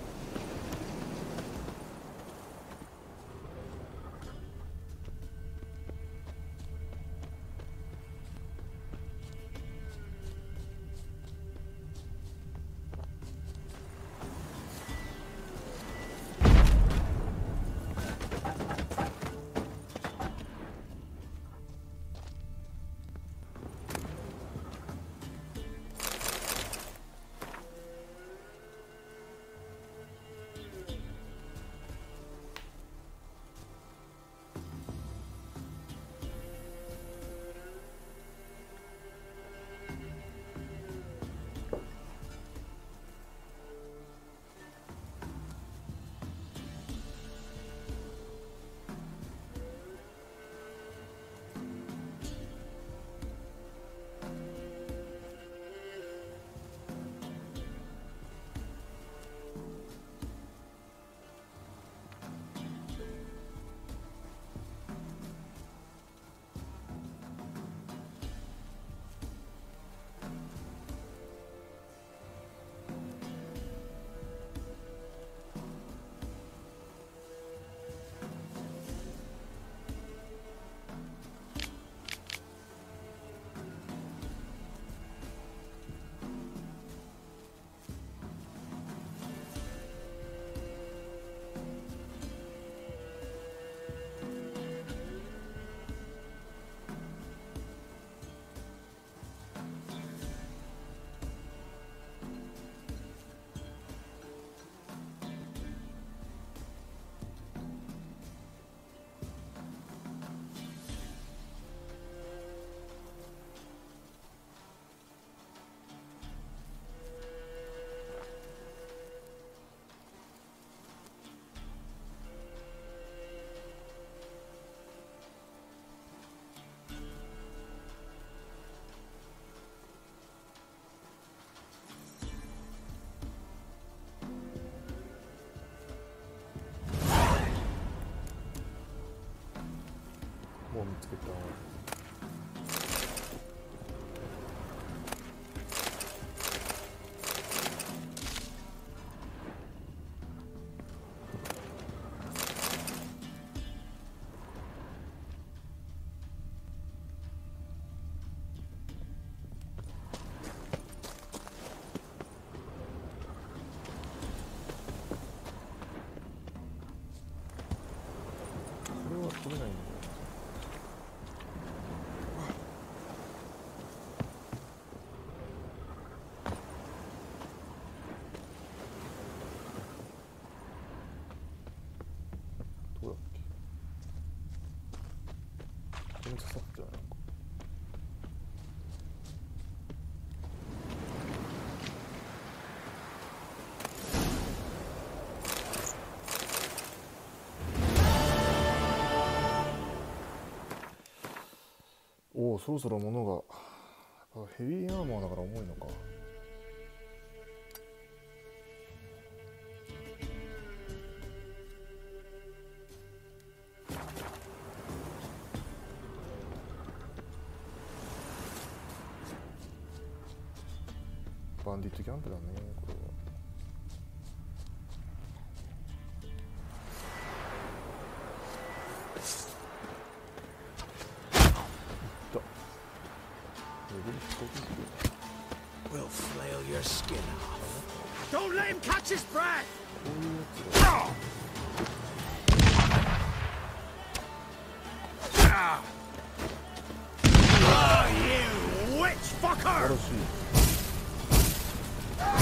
もう見つけた。これは取れないんだよ。どうだっけ。これに刺さってはなんか。おお、そろそろ物がヘビーアーマーだから重いのか。バンディットキャンプだね、これは。 We'll flail your skin off. Don't let him catch his breath! Oh, you witch fucker!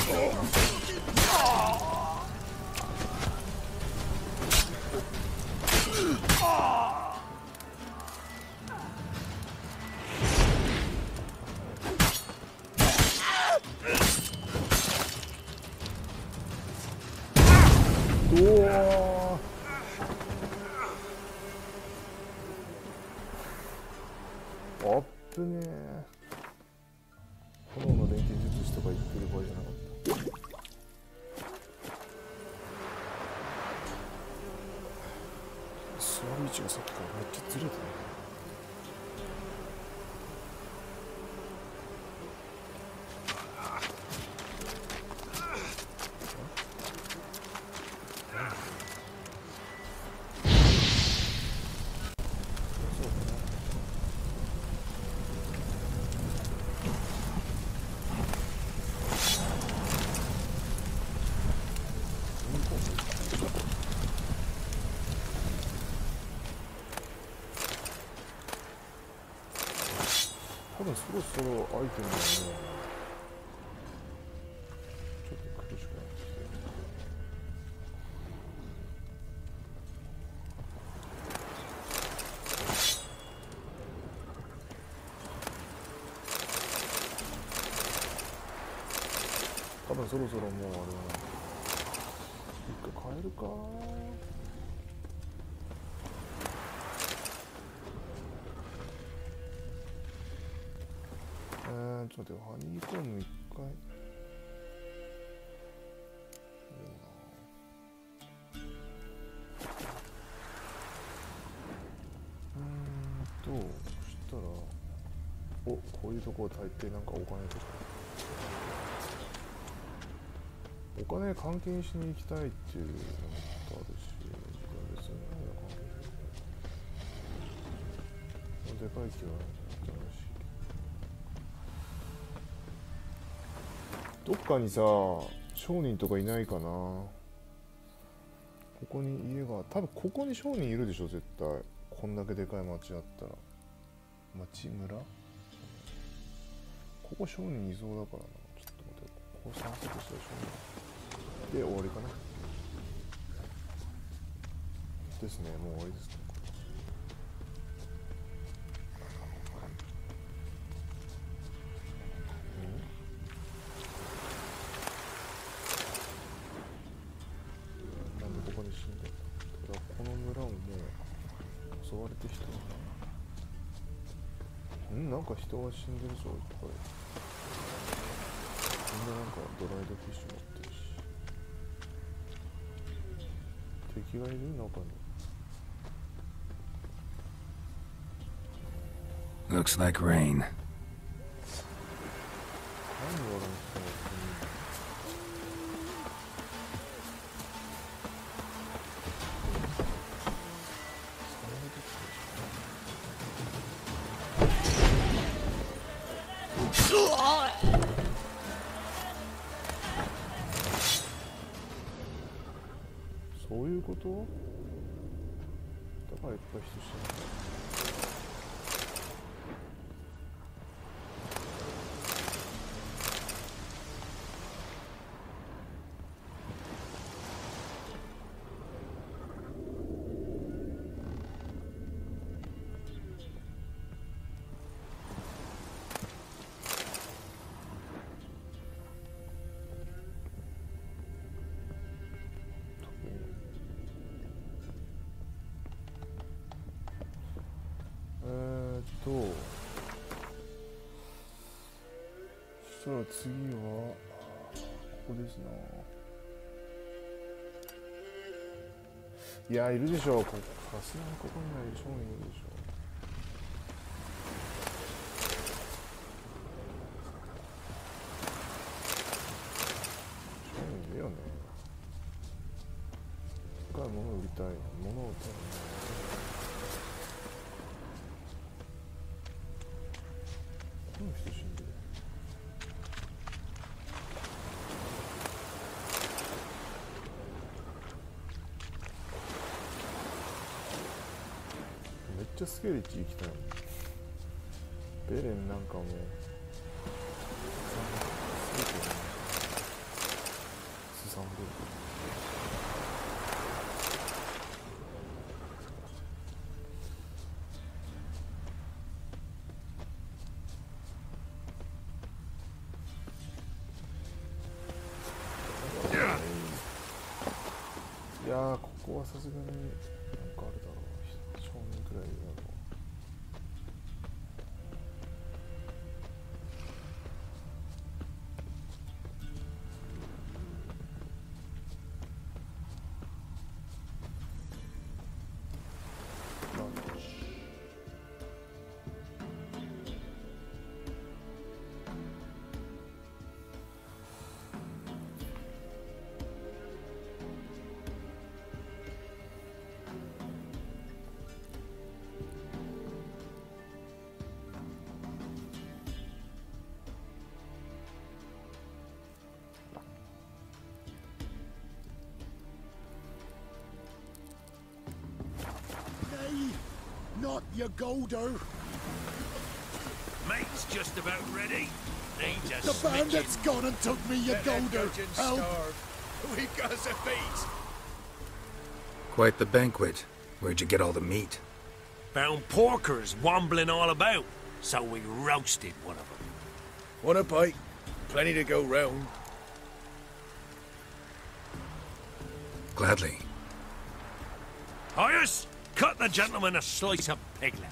あっぶねえ。炎の錬金術師とか言ってる場合じゃなかった。座る位置がさっきからめっちゃずれてる。多分そろそろアイテムがね、ちょっと苦しくなってきてる。多分そろそろもうあれだな。一回変えるか。ちょっと待って、ハニーコーム一回。そしたら、お、こういうところ大抵なんかお金とか。お金換金しに行きたいっていうのもあるし、別に何が関係ない。でかい気はないし。どっかにさ、商人とかいないかな。ここに家が、多分ここに商人いるでしょ、絶対。こんだけでかい町だったら。町村？ここ商人いそうだからな。ちょっと待って、ここ散策したら商人。で、終わりかな。ですね、もう終わりですね。襲われて人がなんか人が死んでるぞ、いっぱい。みんななんかドライドフィッシュ持ってるし。敵がいる中に。 Looks like rain. 何があるんですか、そういうこと？だからいっぱい人死んだ。そしたら次はここですな。いや、いるでしょう。さすがにここには商人いるでしょう。商人いるよね。一回物を売りたい。物を売ったらね。この人死んでる。めっちゃスケリッチ行きたい。ベレンなんかもうすごいけどね。 いやー、ここはさすがになんかあれだろう、正面くらいだろう。 Not your golder. Mate's just about ready. Needs a The bandit's gone and took me your golder. Help! We've got us a beat. Quite the banquet. Where'd you get all the meat? Found porkers wambling all about, so we roasted one of them. Want a bite? Plenty to go round. Gladly. Hyas, cut the gentleman a slice of piglet.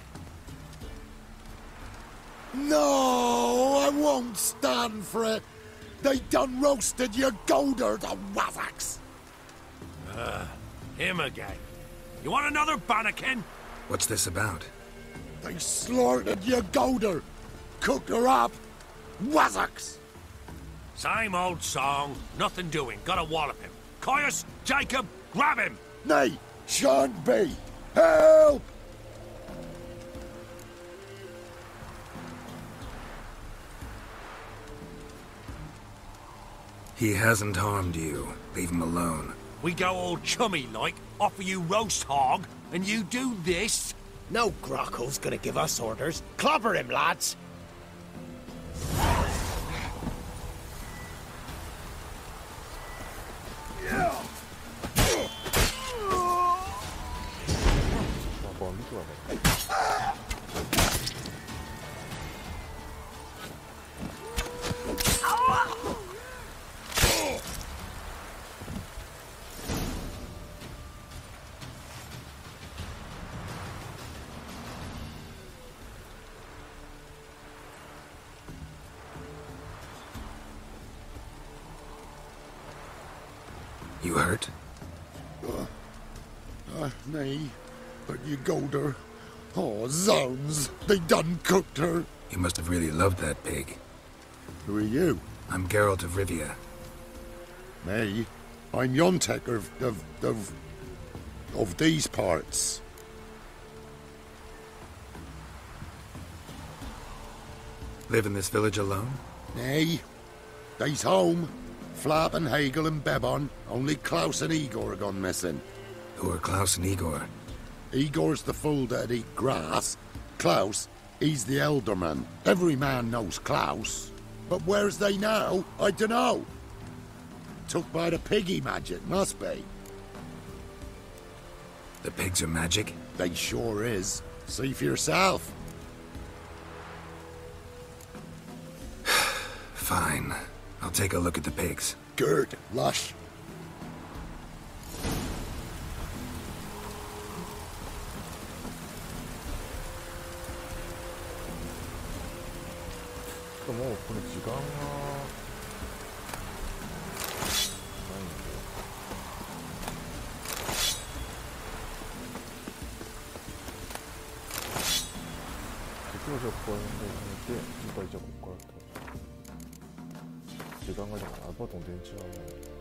No, I won't stand for it. They done roasted your golder, the wazzocks. Him again. You want another bannikin? What's this about? They slaughtered your golder. Cooked her up. Wazzocks. Same old song. Nothing doing. Gotta wallop him. Caius, Jacob, grab him. Nay, shan't be. Help! He hasn't harmed you. Leave him alone. We go all chummy like, offer you roast hog, and you do this? No Grocko's gonna give us orders. Clobber him, lads. You hurt? Nay, but you golder. Oh, zounds, they done cooked her. You must have really loved that pig. Who are you? I'm Geralt of Rivia. Me? I'm Yontek of these parts. Live in this village alone? Nay, they's home. Flap and Hagel and Bebon. Only Klaus and Igor gone missing. Who are Klaus and Igor? Igor's the fool that eat grass. Klaus, he's the elderman. Every man knows Klaus. But where's they now? I dunno. Took by the piggy magic, must be. The pigs are magic? They sure is. See for yourself. Fine. I'll take a look at the pigs. Good, lush. もうこれ時間がないんで次はじゃあここら辺でやめて次回じゃあここからって時間がないからアパートの電池がない